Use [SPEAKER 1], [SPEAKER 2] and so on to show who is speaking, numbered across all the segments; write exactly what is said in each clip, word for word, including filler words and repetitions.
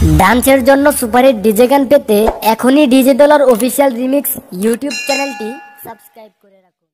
[SPEAKER 1] ডান্সের জন্য superhit DJ গান পেতে এখনই DJ dollar official remix YouTube চ্যানেলটি সাবস্ক্রাইব করে রাখুন।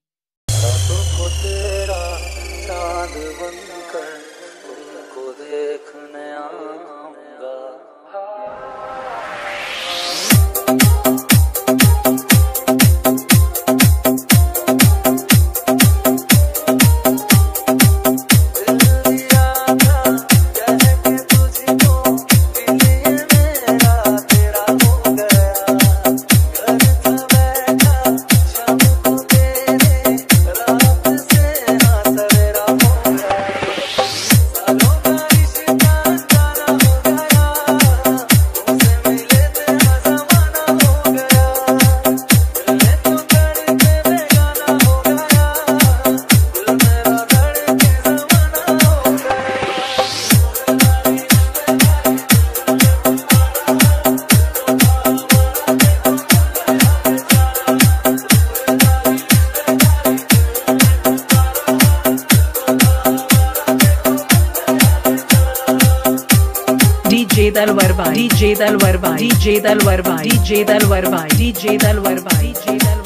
[SPEAKER 2] डीजे दलवर भाई डीजे दलवर भाई डीजे दलवर भाई डीजे दलवर भाई डीजे दलवर भाई डीजे दलवर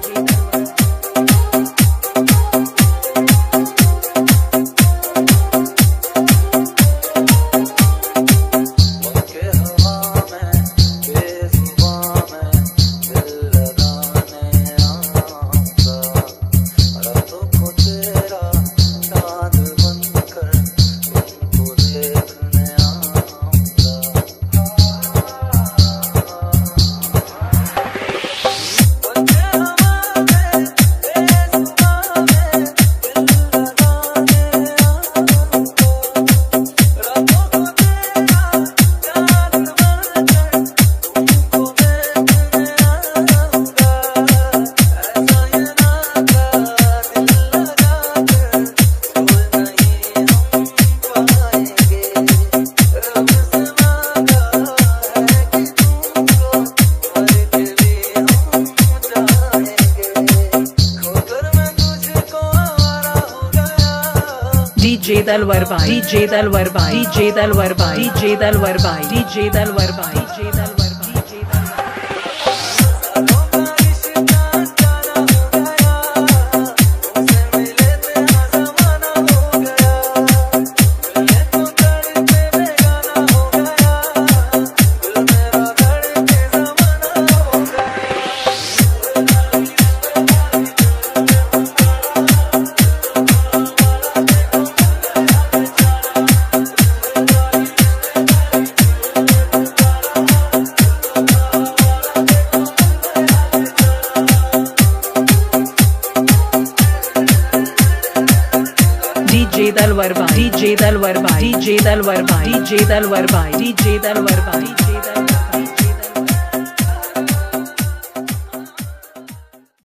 [SPEAKER 2] डीजे दलवर भाई डीजे दलवर भाई डीजे दलवर भाई डीजे दलवर भाई डीजे दलवर भाई डीजे दलवर डीजे दलवर भाई डीजे दलवर भाई डीजे दलवर भाई डीजे दलवर भाई डीजे दलवर भाई डीजे दलवर